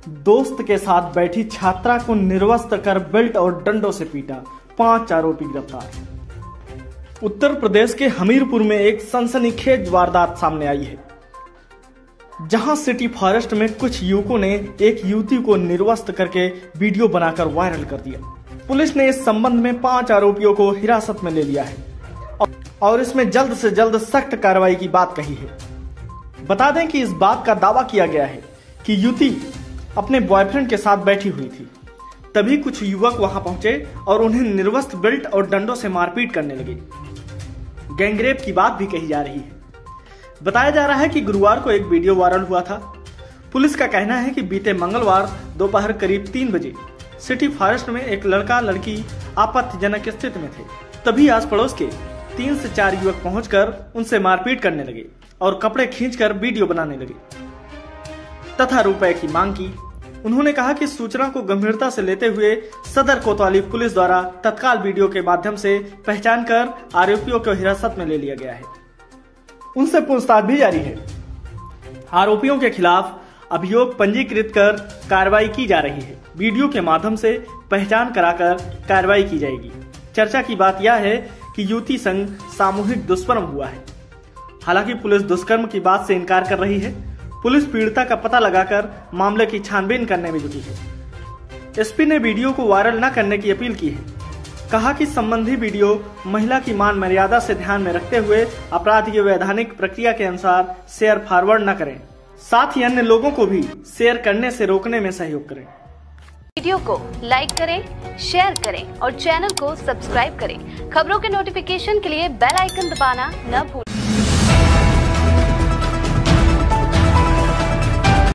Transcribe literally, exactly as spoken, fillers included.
दोस्त के साथ बैठी छात्रा को निर्वस्त्र कर बेल्ट और डंडों से पीटा, पांच आरोपी गिरफ्तार। उत्तर प्रदेश के हमीरपुर में एक सनसनीखेज वारदात सामने आई है, जहां सिटी फॉरेस्ट में कुछ युवकों ने एक युवती को निर्वस्त्र करके वीडियो बनाकर वायरल कर दिया। पुलिस ने इस संबंध में पांच आरोपियों को हिरासत में ले लिया है और इसमें जल्द से जल्द सख्त कार्रवाई की बात कही है। बता दें कि इस बात का दावा किया गया है कि युवती अपने बॉयफ्रेंड के साथ बैठी हुई थी, तभी कुछ युवक वहां पहुंचे और उन्हें निर्वस्त्र बेल्ट और डंडों से मारपीट करने लगे। गैंगरेप की बात भी कही जा रही है। बताया जा रहा है कि गुरुवार को एक वीडियो वायरल हुआ था। पुलिस का कहना है कि बीते मंगलवार दोपहर करीब तीन बजे सिटी फॉरेस्ट में एक लड़का लड़की आपत्तिजनक स्थिति में थे, तभी आस पड़ोस के तीन से चार युवक पहुंचकर उनसे मारपीट करने लगे और कपड़े खींचकर वीडियो बनाने लगे तथा रुपए की मांग की। उन्होंने कहा कि सूचना को गंभीरता से लेते हुए सदर कोतवाली पुलिस द्वारा तत्काल वीडियो के माध्यम से पहचान कर आरोपियों को हिरासत में ले लिया गया है। उनसे पूछताछ भी जारी है। आरोपियों के खिलाफ अभियोग पंजीकृत कर कार्रवाई की जा रही है। वीडियो के माध्यम से पहचान कराकर कार्रवाई की जाएगी। चर्चा की बात यह है कि युवती संग सामूहिक दुष्कर्म हुआ है। हालांकि पुलिस दुष्कर्म की बात से इनकार कर रही है। पुलिस पीड़िता का पता लगाकर मामले की छानबीन करने में जुटी है। एसपी ने वीडियो को वायरल न करने की अपील की है। कहा कि संबंधी वीडियो महिला की मान मर्यादा से ध्यान में रखते हुए अपराध की वैधानिक प्रक्रिया के अनुसार शेयर फॉरवर्ड न करें, साथ ही अन्य लोगों को भी शेयर करने से रोकने में सहयोग करें। वीडियो को लाइक करें, शेयर करें और चैनल को सब्सक्राइब करें। खबरों के नोटिफिकेशन के लिए बेल आइकन दबाना न भूलें।